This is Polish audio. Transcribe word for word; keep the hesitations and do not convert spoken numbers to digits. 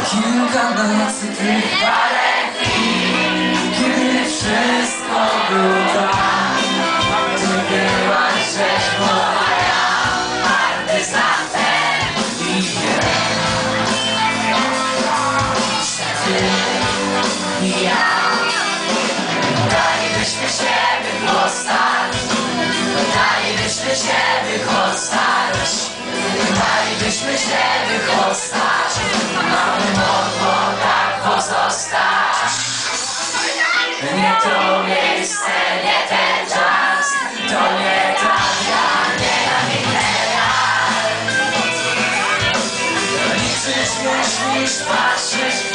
Kilka nocy, tych parę chwil, kiedy wszystko było tak. Ty byłaś rzeźbą, a ja partyzantem i wiem, że ty i ja dalibyśmy się wychostać, dalibyśmy się wychostać, dalibyśmy się wychostać, aby mogło tak pozostać. Nie to miejsce, nie ten czas, to nie tak, ja nie ja. Liczysz, myślisz, patrzysz.